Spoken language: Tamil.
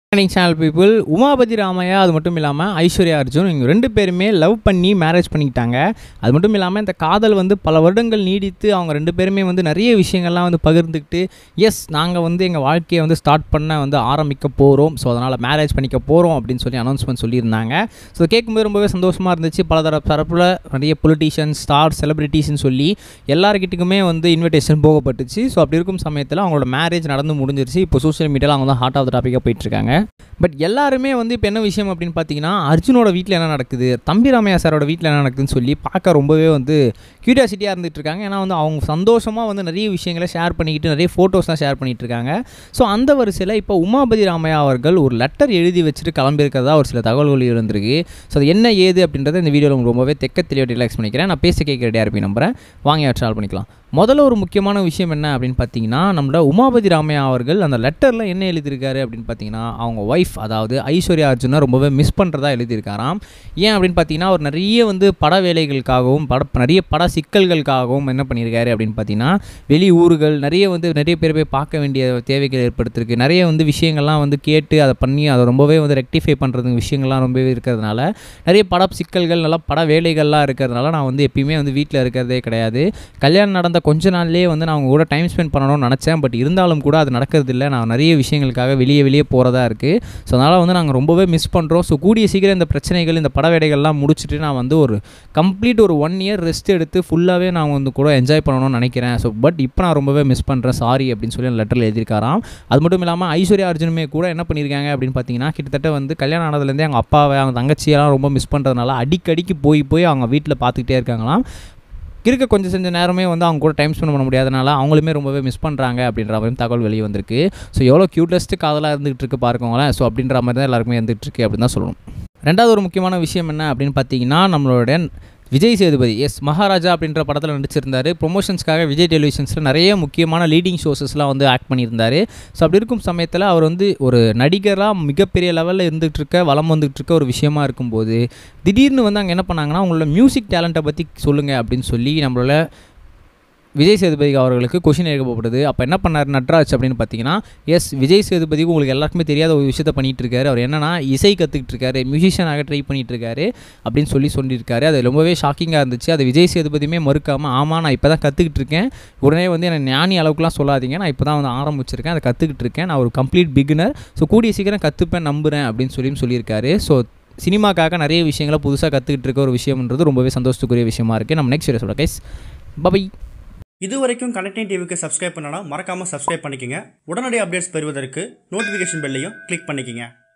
சேனல் பீப்புள் உமாபதி ராமையா அது மட்டும் இல்லாமல் ஐஸ்வர்யா அர்ஜுன் இவங்க ரெண்டு பேருமே லவ் பண்ணி மேரேஜ் பண்ணிக்கிட்டாங்க. அது மட்டும் இல்லாமல் இந்த காதல் பல வருடங்கள் நீடித்து அவங்க ரெண்டு பேருமே நிறைய விஷயங்கள்லாம் பகிர்ந்துக்கிட்டு எஸ் நாங்கள் எங்கள் வாழ்க்கையை ஸ்டார்ட் பண்ண ஆரம்பிக்க போகிறோம், ஸோ அதனால் மேரேஜ் பண்ணிக்க போகிறோம் அப்படின்னு சொல்லி அனௌன்ஸ்மெண்ட் சொல்லியிருந்தாங்க. ஸோ கேட்கும்போது ரொம்பவே சந்தோஷமாக இருந்துச்சு. பல தரப்பில் நிறைய பொலிட்டீஷியன்ஸ், ஸ்டார், செலிபிரிட்டிஸ்ன்னு சொல்லி எல்லாருக்கிட்டுக்குமே இன்விடேஷன் போகப்பட்டுச்சு. ஸோ அப்படி இருக்கும் சமயத்தில் அவங்களோட மேரேஜ் நடந்து முடிஞ்சிருச்சு. இப்போ சோஷியல் மீடியாவில் அவங்க தான் ஹார்ட் ஆஃப் த டாப்பிக்காக போயிட்டுருக்காங்க. பட் எல்லாருமே இப்போ என்ன விஷயம் அப்படின்னு பார்த்தீங்கன்னா, அர்ஜுனோட வீட்டில் என்ன நடக்குது, தம்பி ராமையா சாரோட வீட்டில் என்ன நடக்குதுன்னு சொல்லி பார்க்க ரொம்பவே க்யூரியாசிட்டியாக இருந்துகிட்டு இருக்காங்க. ஏன்னா அவங்க சந்தோஷமாக நிறைய விஷயங்களை ஷேர் பண்ணிக்கிட்டு நிறைய ஃபோட்டோஸ்லாம் ஷேர் பண்ணிகிட்டு இருக்காங்க. ஸோ அந்த வரிசையில் இப்போ உமாபதி ராமையா அவர்கள் ஒரு லெட்டர் எழுதி வச்சுட்டு கிளம்பியிருக்கிறதா ஒரு சில தகவல்கள் இருந்திருக்கு. ஸோ அது என்ன ஏது அப்படின்றத இந்த வீடியோவில் உங்களுக்கு ரொம்பவே தெளிவாக ரிலாக்ஸ் பண்ணிக்கிறேன். நான் பேச கேட்க ரெடியாக இருப்பேன் நம்புகிறேன். வாங்க ட்ராவல் பண்ணிக்கலாம். முதல்ல ஒரு முக்கியமான விஷயம் என்ன அப்படின்னு பார்த்தீங்கன்னா, நம்மளோட உமாபதி ராமையா அவர்கள் அந்த லெட்டரில் என்ன எழுதியிருக்காரு அப்படின்னு பார்த்தீங்கன்னா, அவங்க ஒய்ஃப் அதாவது ஐஸ்வர்யா அர்ஜுனை ரொம்பவே மிஸ் பண்ணுறதா எழுதியிருக்காராம். ஏன் அப்படின்னு பார்த்தீங்கன்னா, ஒரு நிறைய பட வேலைகளுக்காகவும் நிறைய பட சிக்கல்களுக்காகவும் என்ன பண்ணியிருக்காரு அப்படின்னு பார்த்தீங்கன்னா, வெளி ஊர்கள் நிறைய பேர் போய் பார்க்க வேண்டிய தேவைகள் ஏற்படுத்திருக்கு. நிறைய விஷயங்கள்லாம் கேட்டு அதை பண்ணி அதை ரொம்பவே ரெக்டிஃபை பண்ணுறது விஷயங்கள்லாம் ரொம்பவே இருக்கிறதுனால நிறைய பட சிக்கல்கள் நல்லா பட வேலைகள்லாம் இருக்கிறதுனால நான் எப்பயுமே வீட்டில் இருக்கிறதே கிடையாது. கல்யாணம் நடந்த கொஞ்ச நாள்லேயே நான் அவங்க கூட டைம் ஸ்பெண்ட் பண்ணணும்னு நினச்சேன். பட் இருந்தாலும் கூட அது நடக்கிறது இல்லை. நான் நிறைய விஷயங்களுக்காக வெளியே போகிறதா இருக்குது. ஸோ அதனால் நாங்கள் ரொம்பவே மிஸ் பண்ணுறோம். ஸோ கூடிய சீக்கிரம் இந்த பிரச்சனைகள் இந்த பட வேலைகள்லாம் முடிச்சுட்டு நான் ஒரு கம்ப்ளீட் ஒரு 1 இயர் ரெஸ்ட் எடுத்து ஃபுல்லாகவே நான் கூட என்ஜாய் பண்ணணும்னு நினைக்கிறேன். ஸோ பட் இப்போ நான் ரொம்பவே மிஸ் பண்ணுறேன், சாரி அப்படின்னு சொல்லி அந்த லெட்டரில் எழுதியிருக்காராம். அது மட்டும் இல்லாமல் ஐஸ்வர்யா அர்ஜுனுமே கூட என்ன பண்ணியிருக்காங்க அப்படின்னு பார்த்தீங்கன்னா, கிட்டத்தட்ட கல்யாணம் ஆனதுலேருந்தே அவங்க அப்பாவை அவங்க தங்கச்சியெல்லாம் ரொம்ப மிஸ் பண்ணுறதுனால அடிக்கடிக்கு போய் அவங்க வீட்டில் பார்த்துக்கிட்டே இருக்காங்களாம். இருக்க கொஞ்சம் நேரமே அவங்க கூட டைம் ஸ்பெண்ட் பண்ண முடியாதனால அவங்களுமே ரொம்பவே மிஸ் பண்ணுறாங்க அப்படின்ற மாதிரி தகவல் வெளியே வந்திருக்கு. ஸோ எவ்வளோ க்யூட்டஸ்ட் காதலாக இருந்துகிட்டு இருக்கு பாருக்கோங்களேன். ஸோ அப்படின்ற மாதிரி தான் எல்லாருக்குமே இருந்துகிட்டு இருக்கு அப்படின்னு தான் சொல்லணும். ரெண்டாவது ஒரு முக்கியமான விஷயம் என்ன அப்படின்னு பார்த்தீங்கன்னா, நம்மளோட விஜய் சேதுபதி மகாராஜா அப்படின்ற படத்தில் நடிச்சிருந்தார். ப்ரொமோஷன்ஸ்க்காக விஜய் டெலிவிஷன்ஸில் நிறைய முக்கியமான லீடிங் ஷோஸஸ்லாம் ஆக்ட் பண்ணியிருந்தார். ஸோ அப்படி இருக்கும் சமயத்தில் அவர் ஒரு நடிகராக மிகப்பெரிய லெவலில் இருந்துகிட்டு இருக்க வளம் வந்துகிட்டு இருக்க ஒரு விஷயமா இருக்கும்போது திடீர்னு அங்கே என்ன பண்ணாங்கன்னா, உங்களோட மியூசிக் டேலண்ட்டை பற்றி சொல்லுங்கள் அப்படின்னு சொல்லி நம்மளோட விஜய் சேதுபதி அவர்களுக்கு கொஷின் எழுப்பப்படுது. அப்போ என்ன பண்ணார் நட்ராஜ் அப்படின்னு பார்த்தீங்கன்னா, விஜய் சேதுபதிக்கு உங்களுக்கு எல்லாருக்குமே தெரியாத ஒரு விஷயத்தை பண்ணிகிட்டு இருக்காரு. அவர் என்னன்னா இசை கற்றுக்கிட்டு இருக்காரு, மியூசிஷியனாக ட்ரை பண்ணிகிட்டு இருக்காரு அப்படின்னு சொல்லியிருக்காரு. அது ரொம்பவே ஷாக்கிங்காக இருந்துச்சு. அது விஜய் சேதுபதியுமே மறுக்காமல், ஆமாம் நான் இப்போ தான் கற்றுக்கிட்டு இருக்கேன், உடனே எனக்கு ஞானி அளவுக்குலாம் சொல்லாதீங்க, நான் இப்போ தான் ஆரம்பிச்சிருக்கேன், அதை கற்றுக்கிட்டு இருக்கேன், நான் ஒரு கம்ப்ளீட் பிகினர், ஸோ கூடிய சீக்கிரம் கற்றுப்பேன் நம்புகிறேன் அப்படின்னு சொல்லியிருக்காரு. ஸோ சினிமாக்காக நிறைய விஷயங்களை புதுசாக கற்றுக்கிட்டு இருக்க ஒரு விஷயம்ன்றது ரொம்பவே சந்தோஷத்துக்குரிய விஷயமா இருக்குது. நம்ம நெக்ஸ்ட் வீடியோ கைஸ் பை. இது வரைக்கும் கனெக்டிங் டிவிக்கு சப்ஸ்கிரைப் பண்ணனா மறக்காமல் சப்ஸ்கிரைப் பண்ணிக்கங்க. உடனடி அப்டேட்ஸ் பெறுவதற்கு நோட்டிஃபிகேஷன் பெல்லையும் கிளிக் பண்ணிக்கங்க.